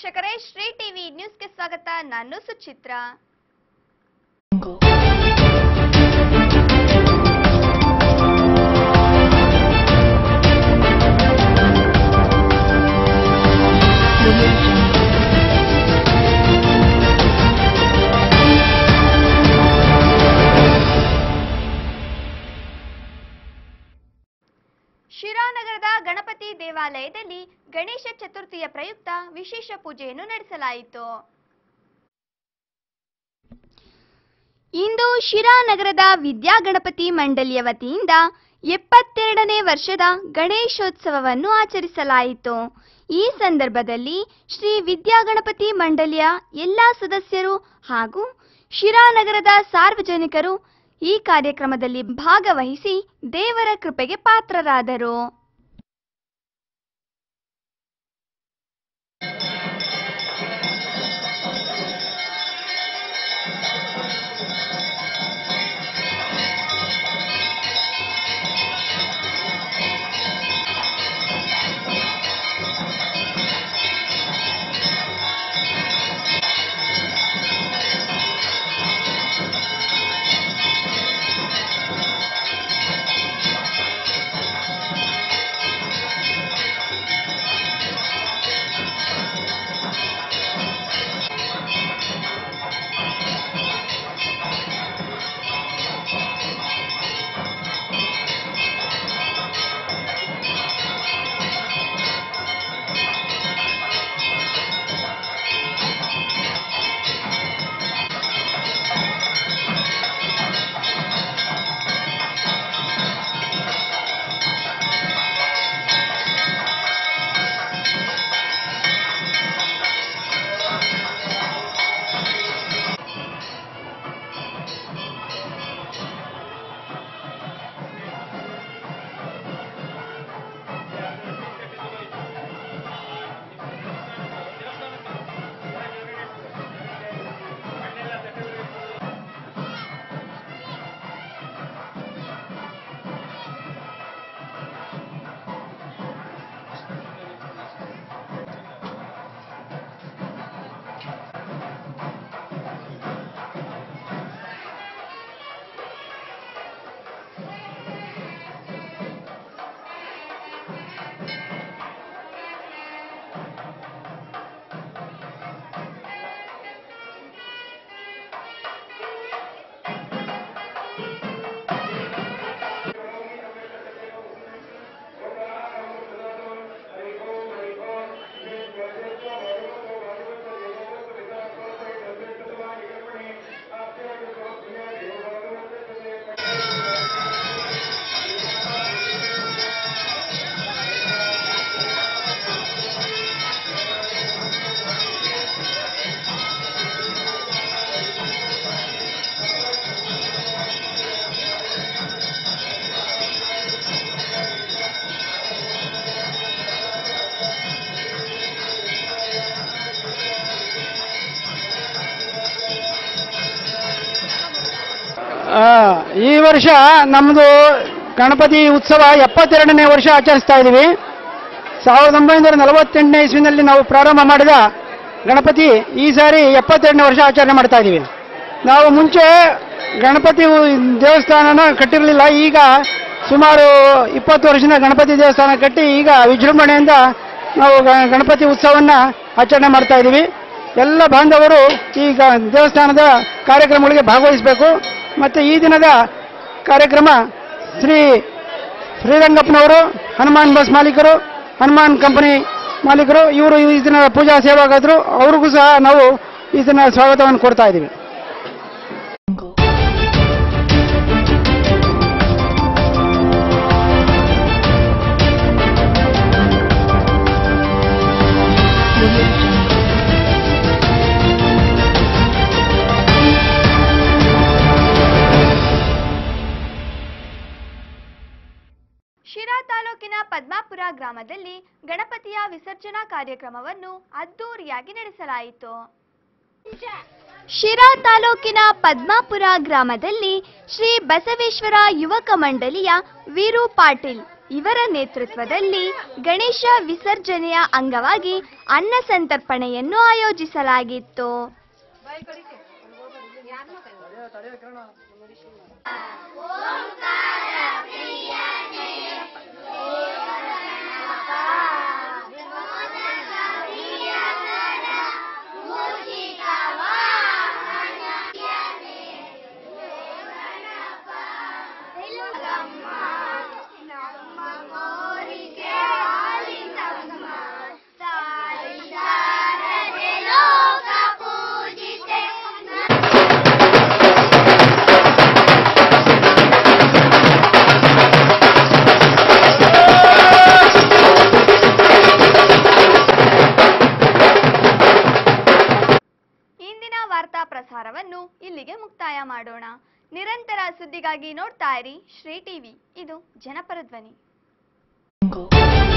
ವೀಕ್ಷಕರೇ, ಶ್ರೀ ಟಿವಿ ನ್ಯೂಸ್ಗೆ ಸ್ವಾಗತ. ನಾನು ಸುಚಿತ್ರ. ಶಿರಾನಗರದ ಗಣಪತಿ ದೇವಾಲಯದಲ್ಲಿ ಗಣೇಶ ಚತುರ್ಥಿಯ ಪ್ರಯುಕ್ತ ವಿಶೇಷ ಪೂಜೆಯನ್ನು ನಡೆಸಲಾಯಿತು. ಇಂದು ಶಿರಾನಗರದ ವಿದ್ಯಾಗಣಪತಿ ಮಂಡಳಿಯ ವತಿಯಿಂದ 72ನೇ ವರ್ಷದ ಗಣೇಶೋತ್ಸವವನ್ನು ಆಚರಿಸಲಾಯಿತು. ಈ ಸಂದರ್ಭದಲ್ಲಿ ಶ್ರೀ ವಿದ್ಯಾಗಣಪತಿ ಮಂಡಳಿಯ ಎಲ್ಲಾ ಸದಸ್ಯರು ಹಾಗೂ ಶಿರಾನಗರದ ಸಾರ್ವಜನಿಕರು ಈ ಕಾರ್ಯಕ್ರಮದಲ್ಲಿ ಭಾಗವಹಿಸಿ ದೇವರ ಕೃಪೆಗೆ ಪಾತ್ರರಾದರು. ಈ ವರ್ಷ ನಮ್ಮದು ಗಣಪತಿ ಉತ್ಸವ 72ನೇ ವರ್ಷ ಆಚರಿಸ್ತಾ ಇದ್ದೀವಿ. 1948ನೇ ಇಸ್ವಿನಲ್ಲಿ ನಾವು ಪ್ರಾರಂಭ ಮಾಡಿದ ಗಣಪತಿ ಈ ಸಾರಿ 72ನೇ ವರ್ಷ ಆಚರಣೆ ಮಾಡ್ತಾ ಇದ್ದೀವಿ. ನಾವು ಮುಂಚೆ ಗಣಪತಿ ದೇವಸ್ಥಾನನ ಕಟ್ಟಿರಲಿಲ್ಲ. ಈಗ ಸುಮಾರು 20 ವರ್ಷದಿಂದ ಗಣಪತಿ ದೇವಸ್ಥಾನ ಕಟ್ಟಿ ಈಗ ವಿಜೃಂಭಣೆಯಿಂದ ನಾವು ಗಣಪತಿ ಉತ್ಸವವನ್ನು ಆಚರಣೆ ಮಾಡ್ತಾ ಇದ್ದೀವಿ. ಎಲ್ಲ ಬಾಂಧವರು ಈ ದೇವಸ್ಥಾನದ ಕಾರ್ಯಕ್ರಮಗಳಿಗೆ ಭಾಗವಹಿಸಬೇಕು. ಮತ್ತು ಈ ದಿನದ ಕಾರ್ಯಕ್ರಮ ಶ್ರೀರಂಗಪ್ಪನವರು, ಹನುಮಾನ್ ಬಸ್ ಮಾಲೀಕರು, ಹನುಮಾನ್ ಕಂಪನಿ ಮಾಲೀಕರು, ಇವರು ಈ ದಿನ ಪೂಜಾ ಸೇವಾಗಾದರು, ಅವ್ರಿಗೂ ಸಹ ನಾವು ಈ ದಿನ ಸ್ವಾಗತವನ್ನು ಕೊಡ್ತಾ ಇದ್ದೀವಿ. ಶಿರಾ ತಾಲೂಕಿನ ಪದ್ಮಾಪುರ ಗ್ರಾಮದಲ್ಲಿ ಗಣಪತಿಯ ವಿಸರ್ಜನಾ ಕಾರ್ಯಕ್ರಮವನ್ನು ಅದ್ದೂರಿಯಾಗಿ ನಡೆಸಲಾಯಿತು. ಶಿರಾ ತಾಲೂಕಿನ ಪದ್ಮಾಪುರ ಗ್ರಾಮದಲ್ಲಿ ಶ್ರೀ ಬಸವೇಶ್ವರ ಯುವಕ ಮಂಡಳಿಯ ವೀರು ಪಾಟೀಲ್ ಇವರ ನೇತೃತ್ವದಲ್ಲಿ ಗಣೇಶ ವಿಸರ್ಜನೆಯ ಅಂಗವಾಗಿ ಅನ್ನ ಸಂತರ್ಪಣೆಯನ್ನು ಆಯೋಜಿಸಲಾಗಿತ್ತು. ವಾರ್ತಾ ಪ್ರಸಾರವನ್ನು ಇಲ್ಲಿಗೆ ಮುಕ್ತಾಯ ಮಾಡೋಣ. ನಿರಂತರ ಸುದ್ದಿಗಾಗಿ ನೋಡ್ತಾ ಇರಿ ಶ್ರೀ ಟಿವಿ. ಇದು ಜನಪರ ಧ್ವನಿ.